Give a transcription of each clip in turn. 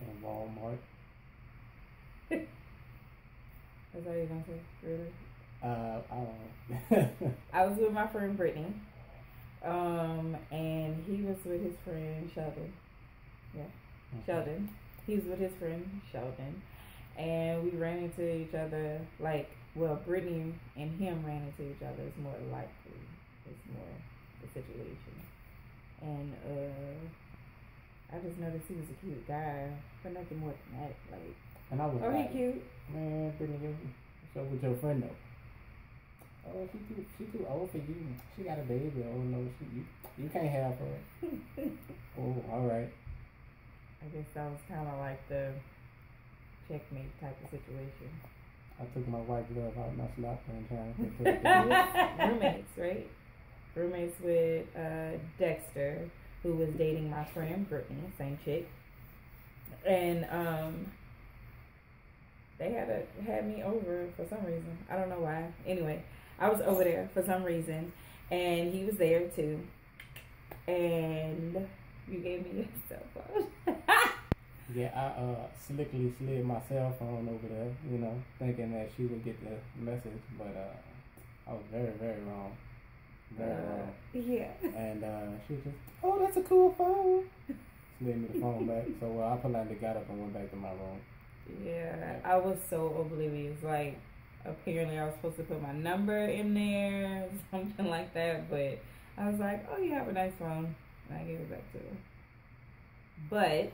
in Walmart. That's all you're gonna say, really? I don't know. I was with my friend Brittany, and he was with his friend Sheldon. Yeah, Sheldon. He was with his friend Sheldon, and we ran into each other. Brittany and him ran into each other. It's more likely. It's more the situation, and I just noticed he was a cute guy, but nothing more than that. Like, And I was oh, he like, cute. man, Brittany, what's up with your friend though? Oh, she too old for you. She got a baby. Oh no, you can't have her. Oh, all right. I guess that was kind of like the checkmate type of situation. I took my white glove out and I slapped her and trying to Roommates, right? Roommates with Dexter, who was dating my friend Brittany, same chick, and they had me over for some reason. I don't know why. Anyway, I was over there for some reason, and he was there too. And you gave me your cell phone. Yeah, I slickly slid my cell phone over there, thinking that she would get the message, but I was very, very wrong. Very wrong. Yeah. And she was just, oh, that's a cool phone. Slid me the phone back. So I politely got up and went back to my room. Yeah, I was so oblivious. Like, apparently I was supposed to put my number in there, something like that, but I was like, oh, you have a nice phone. And I gave it back to her. But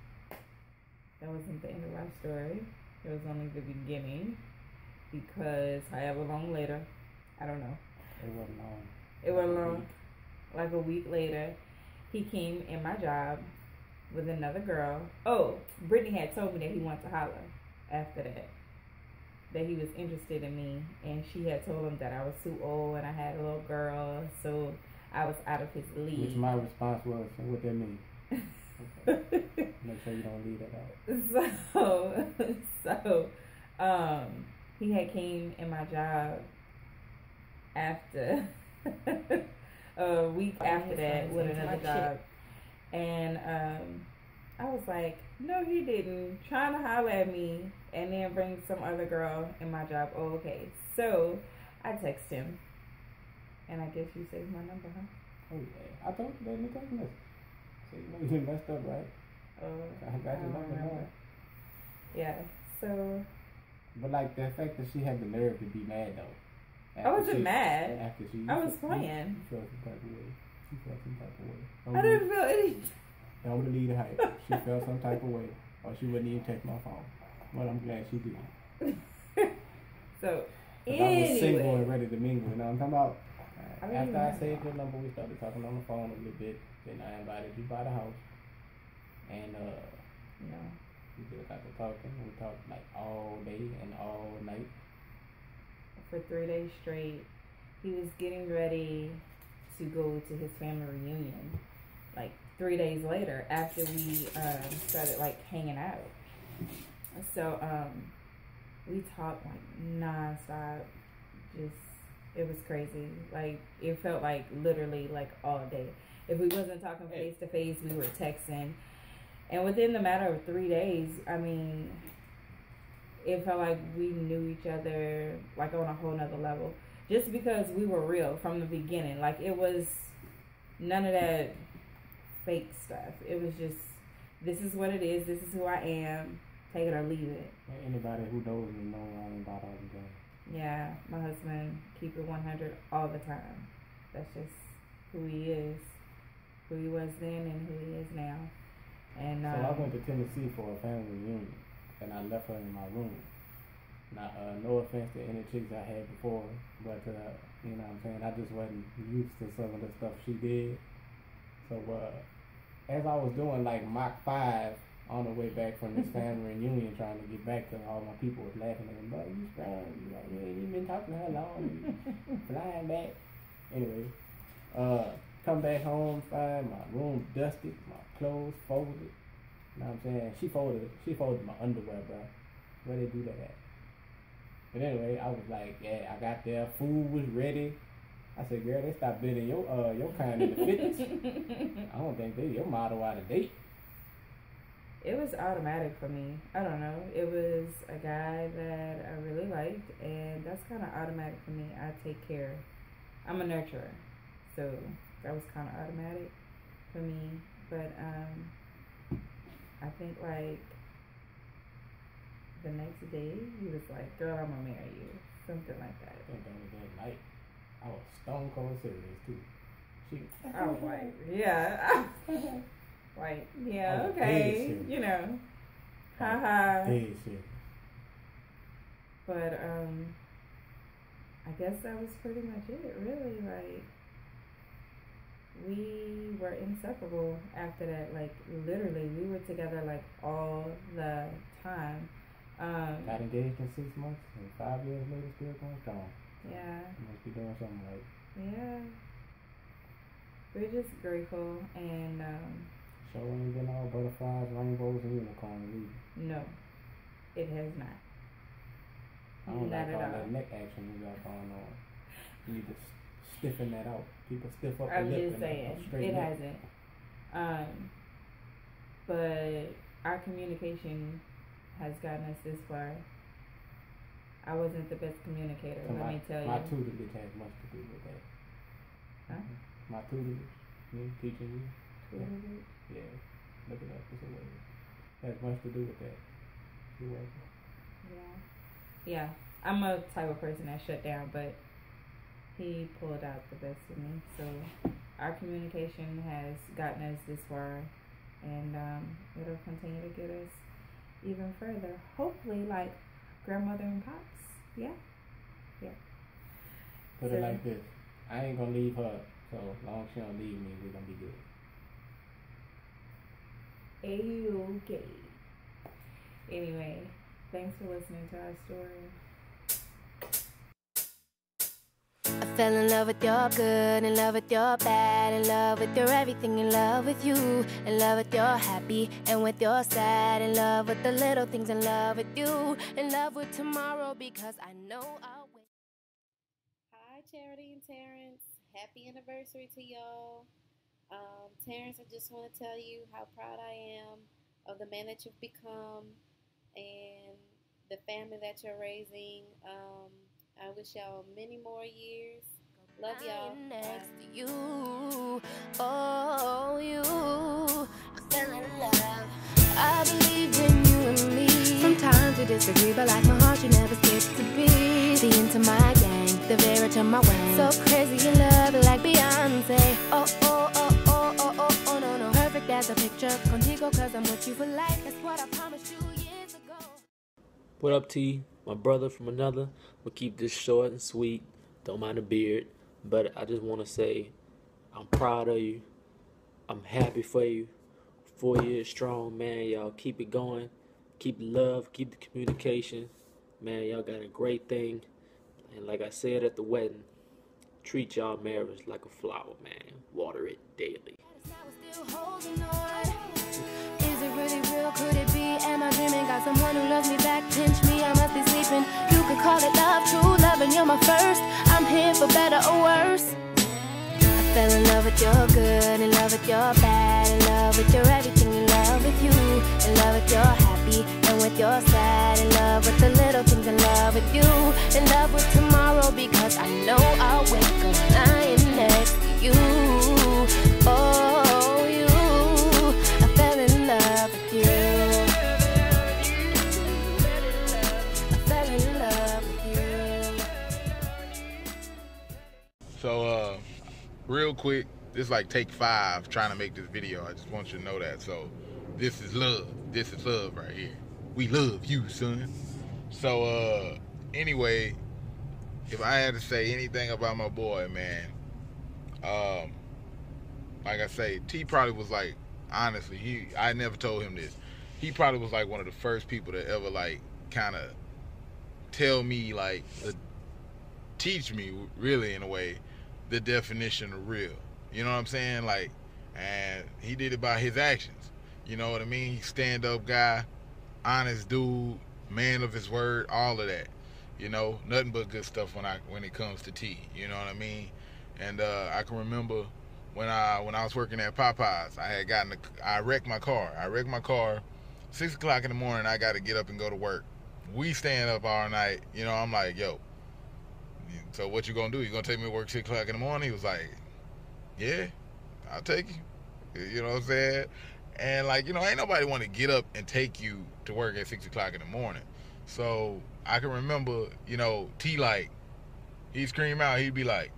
that wasn't the end of our story. It was only the beginning, because however long later, I don't know. It wasn't long. It wasn't long. Like a week later, he came in my job with another girl. Oh, Brittany had told me that he wanted to holler after that he was interested in me, and she had told him that I was too old and I had a little girl, so I was out of his league. Which my response was, what that mean? Okay. Make sure you don't leave that So, out. he had came in my job after a week after that with another job, and I was like, no, he didn't. Trying to holler at me and then bring some other girl in my job. Oh, okay. So I text him, and I guess you saved my number, huh? Oh yeah, I told you that in the text message. So you messed up, right? I got your number now. Yeah. So. But like the fact that she had the nerve to be mad though. I wasn't mad. After I was playing. You felt some type of way. She felt some type of way. I didn't feel anything. Don't believe the hype. She felt some type of way, or she wouldn't even take my phone. But I'm glad she did. So anyway. I was single and ready to mingle. You know what I'm talking about? After I saved your number, we started talking on the phone a little bit. Then I invited you by the house, and we did a lot of talking. We talked like all day and all night for 3 days straight. He was getting ready to go to his family reunion, like 3 days later after we started like hanging out. So we talked like nonstop. Just, it was crazy. Like, it felt like literally like all day. If we wasn't talking face to face, we were texting. And within the matter of 3 days, I mean, it felt like we knew each other like on a whole nother level. Just because we were real from the beginning. Like, it was none of that fake stuff. It was just, this is what it is. This is who I am. Take it or leave it. Anybody who knows me knows I ain't about all the game. Yeah, my husband keep it 100 all the time. That's just who he is. Who he was then and who he is now. And so I went to Tennessee for a family reunion, and I left her in my room. Now, no offense to any chicks I had before, but you know what I'm saying, I just wasn't used to some of the stuff she did. So as I was doing like Mach 5 on the way back from this family reunion, trying to get back to all my people was laughing at me, but you strong, you ain't even been talking to her long, you flying back. Anyway, come back home, find my room dusted, my clothes folded. You know what I'm saying? She folded my underwear, bro. Where they do that at? But anyway, I was like, yeah, I got there, food was ready. I said, girl, they stopped bidding your kind in the 50s. I don't think your model out of date. It was automatic for me. I don't know. It was a guy that I really liked, and that's kind of automatic for me. I take care. I'm a nurturer, so that was kind of automatic for me. But I think like the next day he was like, "Girl, I'm gonna marry you," something like that. I think that night I was stone cold serious too. I was like, yeah. Like, yeah, okay, you know, haha. Dead shit. But I guess that was pretty much it. Really, like, we were inseparable after that. Like, literally, we were together like all the time. Got engaged in 6 months, and 5 years later, still going strong. Yeah. You must be doing something right. Yeah. We're just grateful, and Show ain't been all butterflies, rainbows, and unicorns. no, it has not. I don't Not like at all all. that neck action you got going on. You need to stiffen that out. People stiff up I'm the lip just and saying, a straight it neck. hasn't. But our communication has gotten us this far. I wasn't the best communicator, So let me tell my you. tutelage has much to do with that. Huh? My tutelage, me teaching you. Tutelage? Yeah, look it up. It's a word. Has much to do with that. You're welcome. Yeah. I'm a type of person that shut down, but he pulled out the best in me. So our communication has gotten us this far, and it'll continue to get us even further. Hopefully, like grandmother and pops. Yeah. Put So- it like this. I ain't gonna leave her, so as long as she don't leave me, we're gonna be good. A-okay. Anyway, thanks for listening to our story. I fell in love with your good, in love with your bad, in love with your everything, in love with you, in love with your happy and with your sad, in love with the little things, in love with you, in love with tomorrow because I know I'll wait. Hi, Charity and Terrence. Happy anniversary to y'all. Terrence, I just want to tell you how proud I am of the man that you've become and the family that you're raising. I wish y'all many more years. Love y'all. I'm next to you, oh, you. I fell in love. I believe in you and me. Sometimes we disagree, but like my heart, you never skips to be. The into my gang, the very to my way. So crazy in love, like Beyonce. Oh, oh, oh, oh, oh, oh, oh, no, no. Perfect as a picture, contigo, cause I'm with you for life. That's what I promised you years ago. What up, T? My brother from another. We'll keep this short and sweet. Don't mind the beard. But I just want to say I'm proud of you. I'm happy for you. 4 years strong, man. Y'all keep it going. Keep the love. Keep the communication. Man, y'all got a great thing. And like I said at the wedding, treat y'all marriage like a flower, man. Water it daily. Still holding on. Is it really real? Could it be? Am I dreaming? Got someone who loves me back. Pinch me, I must be sleeping. You could call it love, true love, and you're my first. I'm here for better or worse. I fell in love with your good, in love with your bad, in love with your everything, in love with you, in love with your happy and with your sad, in love with the little things, in love with you, in love with tomorrow because I know I'll wake up and I am next to you. Oh, you, I fell in love with you. I fell in love with you. So, real quick, this is like take 5 trying to make this video. I just want you to know that. So, this is love. This is love right here. We love you, son. So, anyway, if I had to say anything about my boy, man, like I say, T probably was like, honestly, I never told him this. He probably was like one of the first people to ever like kind of tell me, like, teach me really in a way the definition of real. You know what I'm saying? Like, and he did it by his actions. You know what I mean? He's stand-up guy, honest dude, man of his word, all of that. You know, nothing but good stuff when it comes to T. You know what I mean? And I can remember when I was working at Popeyes, I wrecked my car. 6 o'clock in the morning, I got to get up and go to work. We staying up all night. You know, I'm like, yo, so what you gonna do? You gonna take me to work 6 o'clock in the morning? He was like, yeah, I'll take you. You know what I'm saying? And like, you know, ain't nobody want to get up and take you to work at 6 o'clock in the morning. So I can remember, you know, T like, he'd scream out, he'd be like,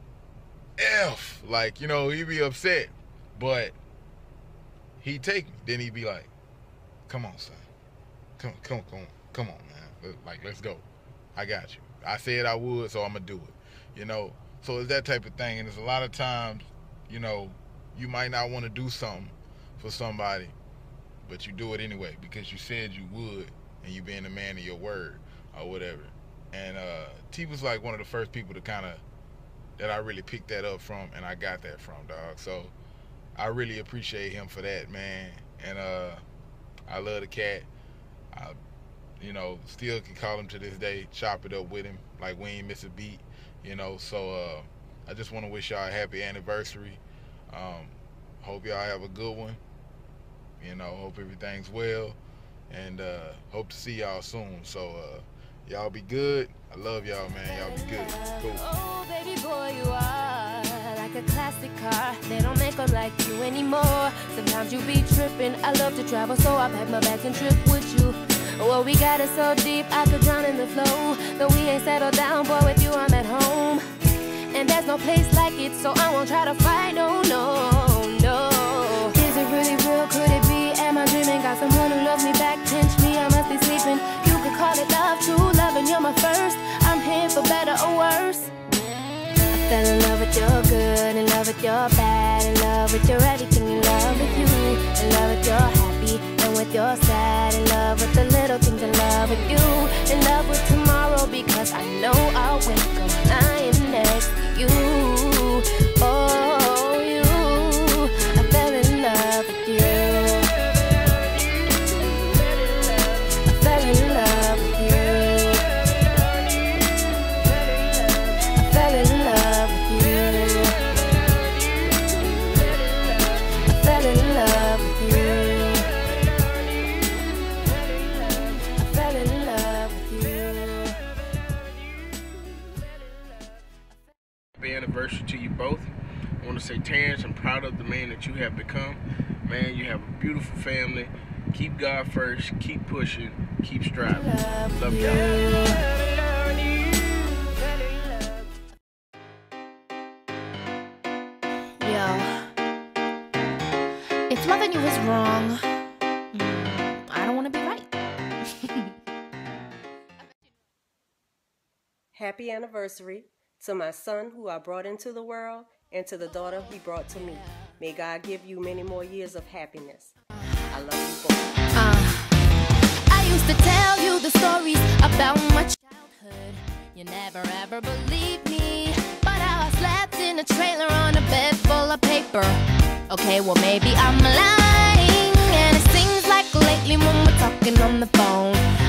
F, like, you know, he'd be upset, but he'd take me. Then he'd be like, come on, son, come on, man, like, let's go. I got you. I said I would, so I'm gonna do it. You know, so it's that type of thing. And there's a lot of times, you know, you might not want to do something for somebody, but you do it anyway because you said you would, and you being a man of your word or whatever. And T was like one of the first people to kind of, that I really picked that up from, and I got that from, dog. So I really appreciate him for that, man. And I love the cat. I, you know, still can call him to this day, chop it up with him like we ain't miss a beat, you know. So I just want to wish y'all a happy anniversary. Hope y'all have a good one. You know, hope everything's well, and hope to see y'all soon. So y'all be good. I love y'all, man. Y'all be good. Cool. Oh, baby boy, you are like a classic car. They don't make them like you anymore. Sometimes you be tripping. I love to travel, so I pack my bags and trip with you. Well, we got it so deep, I could drown in the flow. Though we ain't settled down, boy, with you I'm at home. And there's no place like it, so I won't try to fight, no, no, no. Is it really real, could it be? Am I dreaming? Got someone who loves me back, pinch me, I must be sleeping. You could call it love, true love, and you're my first. I'm here for better or worse. I fell in love with your good, in love with your bad, in love with your everything, in love with you, in love with your happy, and with your sad, in love with the little things, in love with you, in love with tomorrow, because I know I'll wake up and I am next to you. Oh, you, I fell in love with you. I fell in love with you. I fell in love with you. I fell in love with you. I fell in love with you. Happy anniversary to you both. I want to say, Terrence, I'm proud of the man that you have become. Man, you have a beautiful family. Keep God first. Keep pushing. Keep striving. Love y'all. If loving you is wrong, I don't want to be right. Happy anniversary to my son who I brought into the world and to the daughter he brought to me. May God give you many more years of happiness. I love you both. I used to tell you the stories about my childhood. You never ever believed me, but how I slept in a trailer on a bed full of paper. Okay, well maybe I'm lying, and it seems like lately when we're talking on the phone,